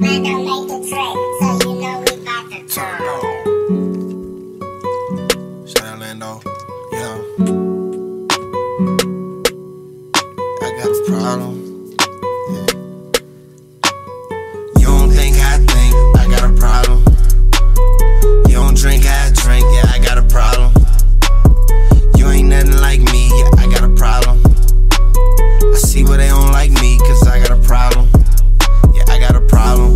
Man, don't make the track, so you know we bout to turn. Shout out Lando, yeah. I got a problem, yeah. You don't think I think, I got a problem. You don't drink, I drink, yeah, I got a problem. You ain't nothing like me, yeah, I got a problem. I see why they don't like me, cause I got a problem. Yeah, I got a problem.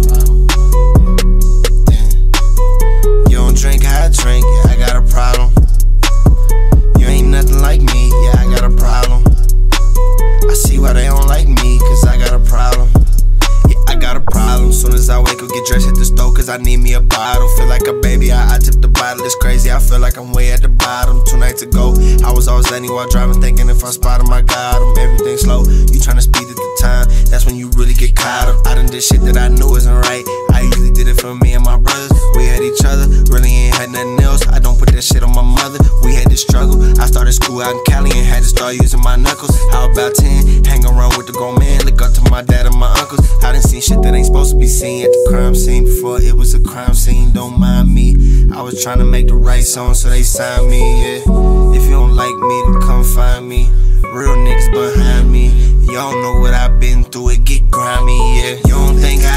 Yeah. You don't drink, I drink, yeah, I got a problem. You ain't nothing like me, yeah, I got a problem. I see why they don't like me, cause I got a problem. Yeah, I got a problem. Soon as I wake up, get dressed, hit the stove, cause I need me a bottle. Feel like a baby, I tip the bottle, it's crazy, I feel like I'm way at the bottom. 2 nights ago, I was always letting while driving, thinking if I spot him, I got him. Everything slow, you tryna speed at the time, that's when you really get caught up. I done did shit that I knew isn't right, I usually did it for me and my brothers. We had each other, really ain't had nothing else. I don't put that shit on my mother, we had this struggle. I started school out in Cali and had to start using my knuckles. I was about 10, hang around with the grown man, look up to my dad and my uncles. I done seen shit that ain't supposed to be seen at the crime scene before it was a crime scene, don't mind me. I was trying to make the right song, so they signed me, yeah. If you don't like me, then come find me. Real niggas behind me. Y'all know what I've been through, it get grimy, yeah. You don't think I